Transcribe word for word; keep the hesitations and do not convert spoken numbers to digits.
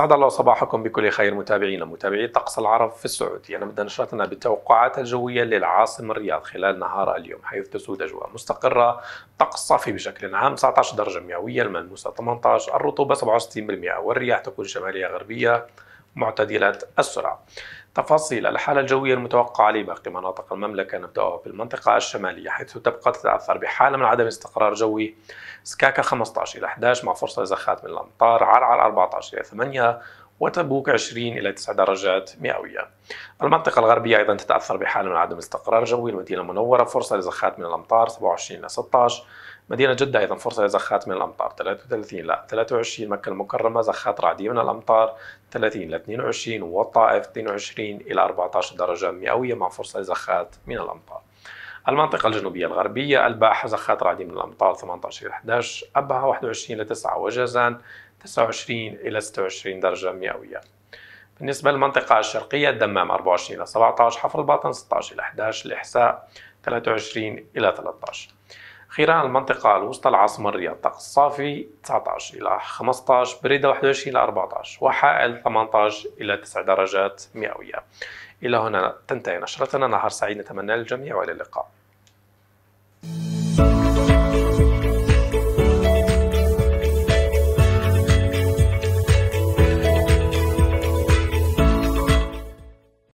أسعد الله صباحكم بكل خير متابعينا متابعي طقس العرب في السعودية. نبدأ نشرتنا بالتوقعات الجوية للعاصمة الرياض خلال نهار اليوم، حيث تسود أجواء مستقرة، طقس صافي بشكل عام، تسعة عشر درجة مئوية، الملموسة ثمانية عشر، الرطوبة سبعة وستين بالمئة، والرياح تكون شمالية غربية معتدلة السرعة. تفاصيل الحالة الجوية المتوقعة لباقي مناطق المملكة، نبدأ بالمنطقة الشمالية حيث تبقى تتأثر بحالة من عدم استقرار جوي، سكاكا خمسة عشر إلى أحد عشر مع فرصة لزخات من الأمطار، عرعر أربعة عشر إلى ثمانية، وتبوك عشرين إلى تسع درجات مئوية. المنطقة الغربية أيضا تتأثر بحالة من عدم استقرار جوي، المدينة المنورة فرصة لزخات من الأمطار سبعة وعشرين إلى ستة عشر، مدينة جدة أيضا فرصة لزخات من الأمطار ثلاثة وثلاثين إلى ثلاثة وعشرين، مكة المكرمة زخات رعدية من الأمطار ثلاثين إلى اثنين وعشرين، والطائف اثنين وعشرين إلى أربعة عشر درجة مئوية مع فرصة لزخات من الأمطار. المنطقة الجنوبية الغربية الباحة زخات رعدية من الأمطار ثمانية عشر إلى أحد عشر، أبها واحد وعشرين إلى تسعة، وجازان تسعة وعشرين إلى ستة وعشرين درجة مئوية. بالنسبة للمنطقة الشرقية الدمام أربعة وعشرين إلى سبعة عشر، حفر الباطن ستة عشر إلى أحد عشر، الإحساء ثلاثة وعشرين إلى ثلاثة عشر. أخيرا المنطقة الوسطى العاصمة الرياض طقس صافي تسعة عشر إلى خمسة عشر، بريدة واحد وعشرين إلى أربعة عشر، وحائل ثمانية عشر إلى تسع درجات مئوية. إلى هنا تنتهي نشرتنا، نهار سعيد نتمنى للجميع وإلى اللقاء.